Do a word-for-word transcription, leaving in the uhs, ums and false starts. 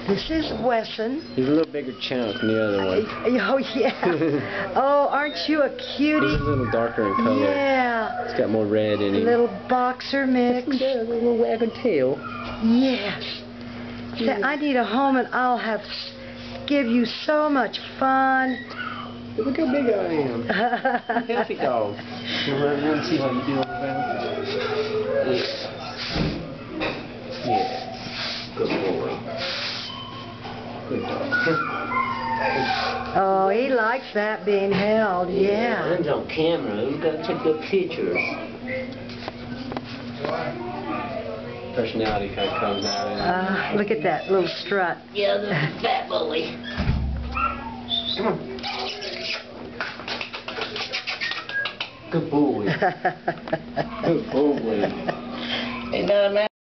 This is Wesson. He's a little bigger chunk than the other one. Oh, yeah. Oh, aren't you a cutie? He's a little darker in color. Yeah. He's got more red in A him. little boxer mix. Yeah, a little wagging tail. Yes. Say, I need a home and I'll have give you so much fun. Look how big I am. Healthy dog. You want to run and see how you do on the ground? Yeah. Yeah. Good boy. Good dog. Oh, he likes that being held, yeah. Runs on camera. We've got to take good pictures. Personality kind of comes out in him. Uh, look at that little strut. Yeah, the fat boy. Come on. Good boy. Good boy. Ain't that a man?